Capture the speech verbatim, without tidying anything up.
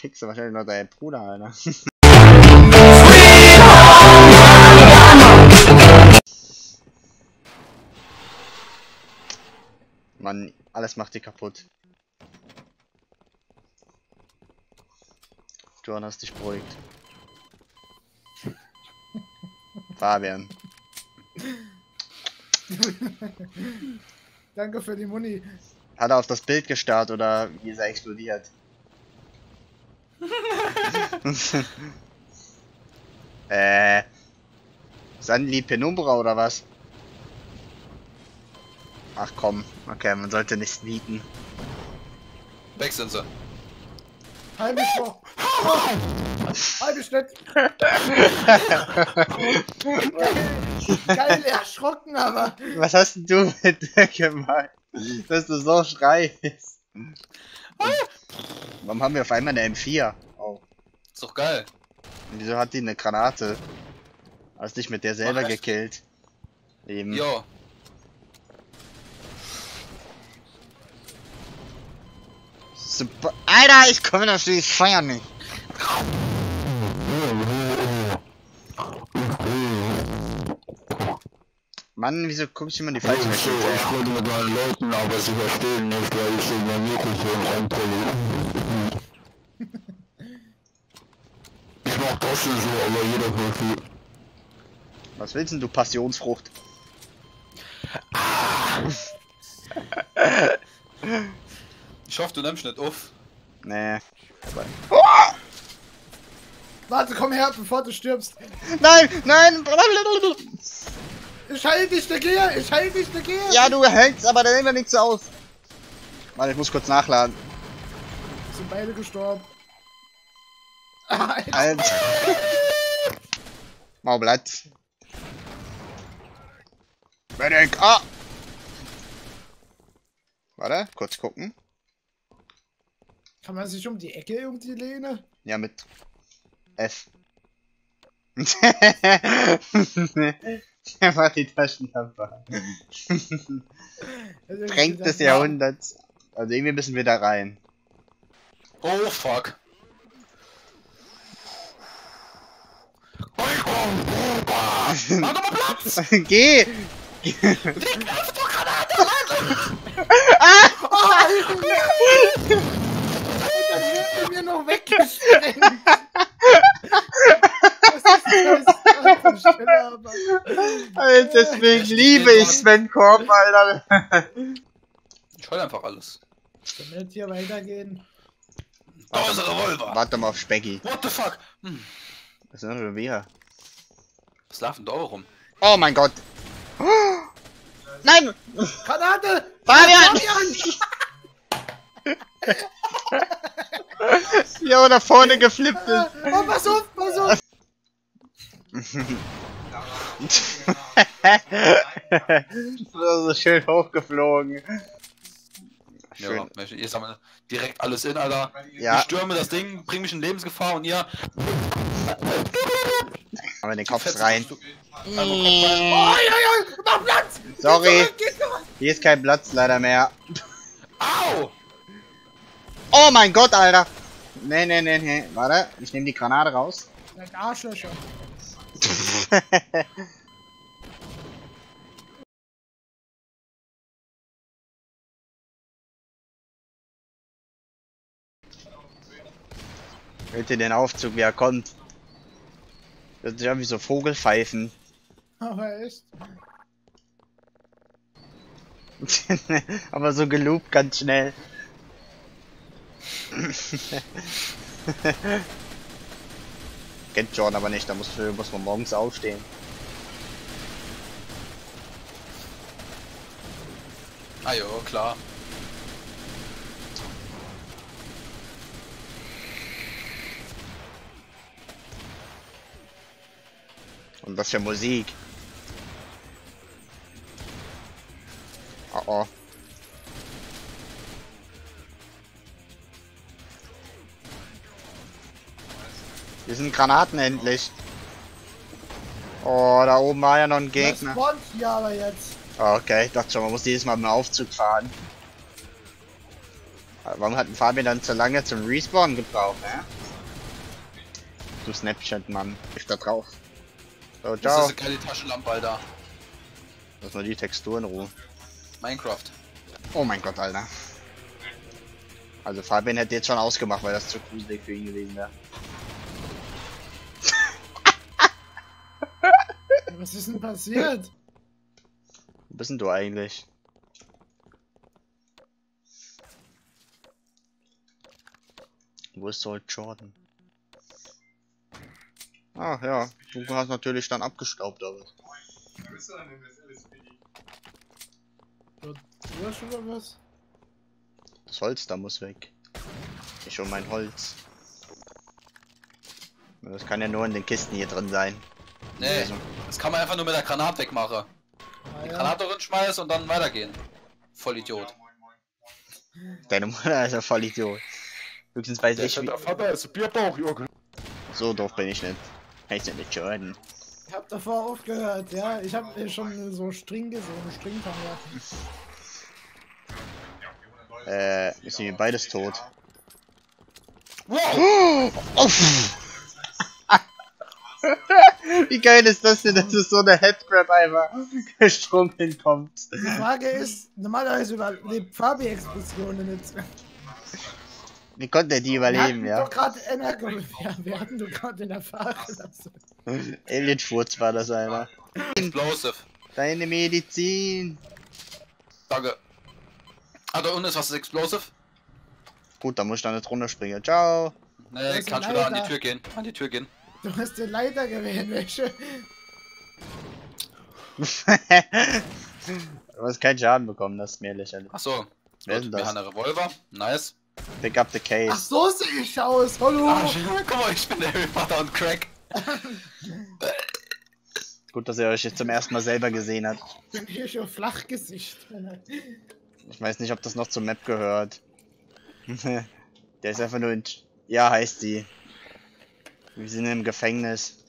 kriegst du wahrscheinlich noch deinen Bruder, Alter. Mann, alles macht die kaputt. Johann, hast dich beruhigt. Fabian. Danke für die Muni. Hat er auf das Bild gestarrt oder wie ist er explodiert? äh. Sanli Penumbra oder was? Ach komm, okay, man sollte nicht sneaken. Weg sind sie. Halbe Schwach. Halbe Schnitt. Geil erschrocken, aber. Was hast denn du mit der gemacht? Dass du so schreist. Warum haben wir auf einmal eine M vier? Oh. Ist doch geil. Und wieso hat die eine Granate? Hast dich mit der selber Ach, gekillt? Eben. Jo. Super. Alter, ich komme auf dieses Feuer nicht. Mann, wieso guck ich immer die falsche Richtung? Ich rede mit meinen Leuten, aber sie verstehen nicht, weil ich in mein Mikrofon reinkomme. Ich mach das schon so, aber jeder hört viel. Was willst denn du, Passionsfrucht? Ich hoffe, du nimmst nicht auf. Nee. Warte, komm her, bevor du stirbst. Nein, nein! Ich heil dich, der Gehe! Ich heil dich, der Gehe! Ja, du hältst aber dann immer nichts aus. Warte, ich muss kurz nachladen. Sind beide gestorben. Alter. Mau Blatt. Medic! Ah! Warte, kurz gucken. Kann man sich um die Ecke irgendwie lehnen? Ja, mit F. Er macht die Taschenlampe. Drängt des Jahrhunderts. Also irgendwie müssen wir da rein. Oh fuck. Mach doch mal Platz! Geh! Leg einfach doch Granate rein! Ah! Oh, nein! Dann wird er mir noch weggesprengt! Was ist das? Alter, deswegen liebe ich Sven Korb, Alter. Ich heul einfach alles. Dann wird hier weitergehen. Da ist ein Revolver! Warte mal auf Specky. What the fuck? Hm. Was ist denn schon wieder? Was laufen da rum? Oh mein Gott! Nein! Granate! Fabian! Ja, da vorne geflippt ist. Oh, pass auf, pass auf! So schön hochgeflogen. Ja, ihr sammelt direkt alles in, Alter. Ja. Ich stürme das Ding, bring mich in Lebensgefahr und ihr. Aber den Kopf rein. Oh, ja, ja, mach Platz! Sorry. Hier ist kein Platz leider mehr. Au! Oh mein Gott, Alter. Nee, nee, nee, nee. Warte, ich nehme die Granate raus. Ein Arschlöcher. Hört ihr den Aufzug, wie er kommt? Das ist irgendwie so Vogelpfeifen. Aber echt. Aber so geloopt ganz schnell. Kennt John aber nicht, da muss, muss man morgens aufstehen. Ah jo, klar. Und was für Musik. Oh oh. Hier sind Granaten endlich. Oh, da oben war ja noch ein Gegner. Das spawnt hier aber jetzt. Oh, okay, ich dachte schon, man muss jedes Mal mit dem Aufzug fahren. Warum hat Fabian dann so lange zum Respawn gebraucht, ne? Du Snapchat, Mann. Ich da drauf. So, Das ciao. ist eine geile Taschenlampe, Alter. Lass mal die Textur in Ruhe. Minecraft. Oh mein Gott, Alter. Also Fabian hätte jetzt schon ausgemacht, weil das zu gruselig für ihn gewesen wäre. Was ist denn passiert? Wo bist denn du eigentlich? Wo ist Soul Jordan? Ach ja, du hast natürlich dann abgestaubt, aber. Du hast schon mal was? Das Holz da muss weg. Ich und mein Holz. Das kann ja nur in den Kisten hier drin sein. Nee, Also. das kann man einfach nur mit der Granate wegmachen. Ah, Die ja. Granate drin schmeißen und dann weitergehen. Voll Idiot. Deine Mutter ist ja voll Idiot. Höchstens weiß ich wie. Der Vater ist ein Bierbauch, Jürgen. So doof bin ich nicht. Heißt ja nicht Jordan. Ich hab davor aufgehört, ja. Ich hab mir schon so String gesehen, Stringfang, ja. Äh, wir sind beides tot. Wow! Oh. Wie geil ist das denn, dass es so eine Headcrab einfach gesprungen kommt? Die Frage ist, normalerweise überlebt Fabi-Explosionen nicht. Wie konnte er die Wir überleben, hatten ja? doch gerade Energo, ja, wir hatten doch gerade in der Fahrt. Alien-Furz war das, Alter. Explosive. Deine Medizin. Danke. Ah, da unten ist was Explosive. Gut, da muss ich dann nicht runterspringen. Ciao. Nee, ist kannst ein du da an die Leiter. Tür gehen. An die Tür gehen. Du hast den Leiter gewählt, welche? Du hast keinen Schaden bekommen, das ist mir lächerlich. Achso. Wer ist Gut, denn wir das? haben einen Revolver. Nice. Pick up the Ach, case. so sehe ich aus, hallo! Ah, guck mal, ich bin der Harry Potter und Crack. Gut, dass ihr euch jetzt zum ersten Mal selber gesehen habt. Ich bin hier schon Flachgesicht. Ich weiß nicht, ob das noch zur Map gehört. Der ist einfach nur in... Ja, heißt sie. Wir sind im Gefängnis.